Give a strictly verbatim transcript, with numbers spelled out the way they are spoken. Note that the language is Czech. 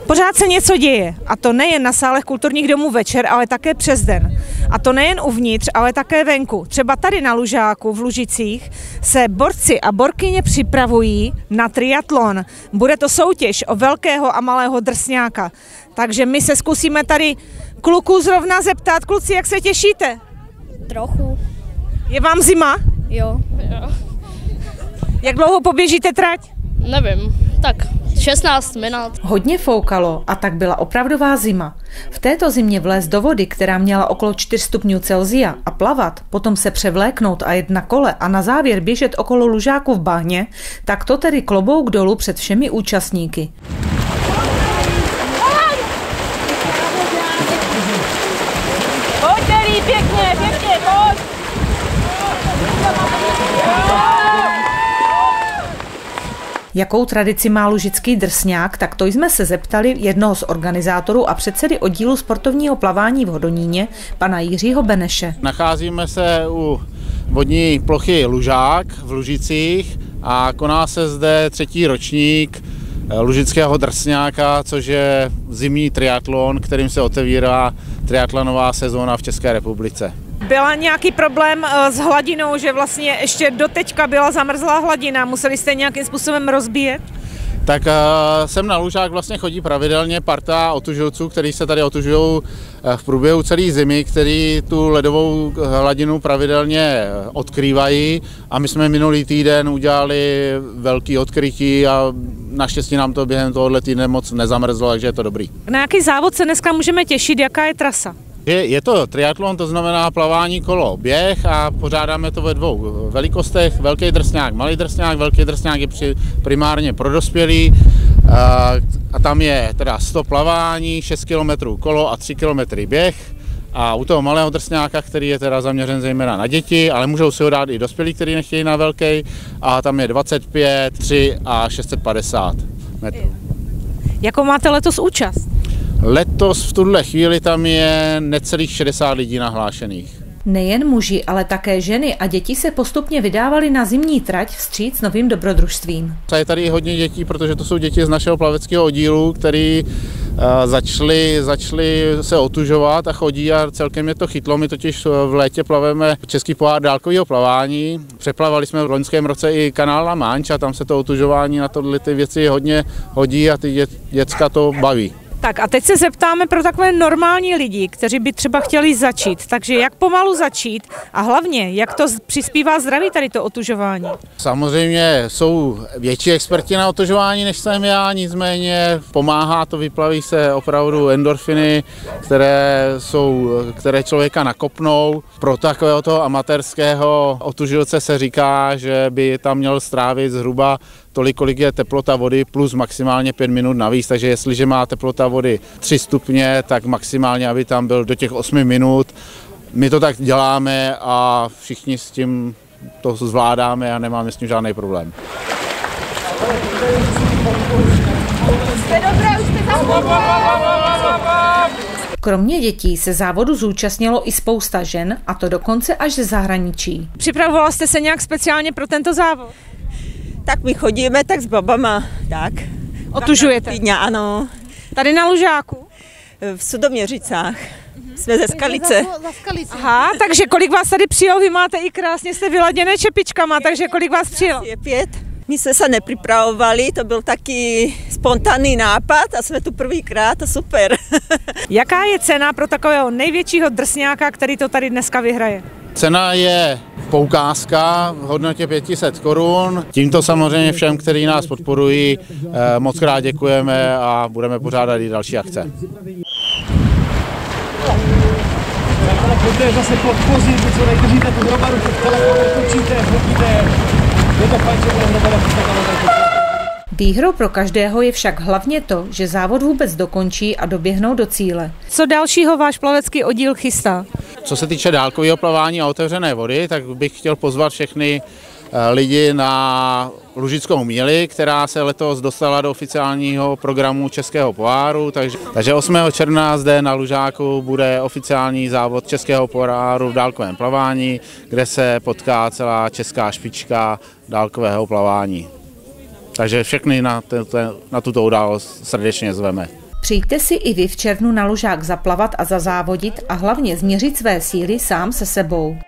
Pořád se něco děje, a to nejen na sálech kulturních domů večer, ale také přes den. A to nejen uvnitř, ale také venku. Třeba tady na Lužáku v Lužicích se borci a borkyně připravují na triatlon. Bude to soutěž o velkého a malého drsňáka. Takže my se zkusíme tady kluků zrovna zeptat. Kluci, jak se těšíte? Trochu. Je vám zima? Jo. jo. Jak dlouho poběžíte trať? Nevím, tak šestnáct minut. Hodně foukalo a tak byla opravdová zima. V této zimě vlézt do vody, která měla okolo čtyř stupňů Celsia, a plavat, potom se převléknout a jet na kole a na závěr běžet okolo Lužáku v bahně, tak to tedy klobouk dolů před všemi účastníky. Pojďte, pěkně, pěkně, pojď! Jakou tradici má lužický drsňák, tak to jsme se zeptali jednoho z organizátorů a předsedy oddílu sportovního plavání v Hodoníně, pana Jiřího Beneše. Nacházíme se u vodní plochy Lužák v Lužicích a koná se zde třetí ročník lužického drsňáka, což je zimní triatlon, kterým se otevírá triatlonová sezóna v České republice. Byla nějaký problém s hladinou, že vlastně ještě doteďka byla zamrzlá hladina, museli jste nějakým způsobem rozbíjet? Tak sem na Lužák vlastně chodí pravidelně parta otužilců, kteří se tady otužují v průběhu celé zimy, kteří tu ledovou hladinu pravidelně odkrývají, a my jsme minulý týden udělali velký odkrytí a naštěstí nám to během tohoto týdne moc nezamrzlo, takže je to dobrý. Na jaký závod se dneska můžeme těšit, jaká je trasa? Je, je to triatlon, to znamená plavání, kolo, běh, a pořádáme to ve dvou velikostech. Velký drsňák, malý drsňák. Velký drsňák je při, primárně pro dospělí a, a tam je teda sto plavání, šest kilometrů kolo a tři kilometry běh. A u toho malého drsňáka, který je teda zaměřen zejména na děti, ale můžou si ho dát i dospělí, kteří nechtějí na velký, a tam je dvacet pět, tři a šest set padesát metrů. Jakou máte letos účast? Letos v tuhle chvíli tam je necelých šedesát lidí nahlášených. Nejen muži, ale také ženy a děti se postupně vydávali na zimní trať vstříc novým dobrodružstvím. Je tady i hodně dětí, protože to jsou děti z našeho plaveckého oddílu, který uh, začali, začali se otužovat a chodí, a celkem je to chytlo. My totiž v létě plaveme český pohár dálkového plavání. Přeplavali jsme v loňském roce i kanál La Manche a tam se to otužování na tohle ty věci hodně hodí a ty dě, děcka to baví. Tak a teď se zeptáme pro takové normální lidi, kteří by třeba chtěli začít. Takže jak pomalu začít a hlavně, jak to přispívá zdraví tady to otužování? Samozřejmě jsou větší experti na otužování, než jsem já, nicméně pomáhá to, vyplaví se opravdu endorfiny, které, jsou, které člověka nakopnou. Pro takového toho amatérského otužilce se říká, že by tam měl strávit zhruba tolik, kolik je teplota vody, plus maximálně pět minut navíc, takže jestliže má teplota vody tři stupně, tak maximálně, aby tam byl do těch osmi minut. My to tak děláme a všichni s tím to zvládáme a nemáme s tím žádný problém. Jste dobré, už jste tam. Kromě dětí se závodu zúčastnilo i spousta žen, a to dokonce až ze zahraničí. Připravovala jste se nějak speciálně pro tento závod? Tak my chodíme tak s babama, tak. Otužujete? Týdně, ano. Tady na Lužáku? V Sudoměřicách. Jsme ze Skalice. Aha, takže kolik vás tady přijelo? Vy máte i krásně, jste vyladěné čepičkama, takže kolik vás přijelo? Je pět. My jsme se nepripravovali, to byl taky spontánní nápad a jsme tu prvýkrát a super. Jaká je cena pro takového největšího drsňáka, který to tady dneska vyhraje? Cena je poukázka v hodnotě pět set korun. Tímto samozřejmě všem, kteří nás podporují, moc krát děkujeme a budeme pořádat i další akce. Pojďte zase podpořit, co nejdržíte tu hrobaru, v telefonu točíte, fotíte. Je to fajn, že bude hrobara Výhrou pro každého je však hlavně to, že závod vůbec dokončí a doběhnou do cíle. Co dalšího váš plavecký oddíl chystá? Co se týče dálkového plavání a otevřené vody, tak bych chtěl pozvat všechny lidi na Lužickou míli, která se letos dostala do oficiálního programu Českého poháru, takže, takže osmého června zde na Lužáku bude oficiální závod Českého poháru v dálkovém plavání, kde se potká celá česká špička dálkového plavání. Takže všechny na, na tuto událost srdečně zveme. Přijďte si i vy v červnu na lužák zaplavat a zazávodit a hlavně změřit své síly sám se sebou.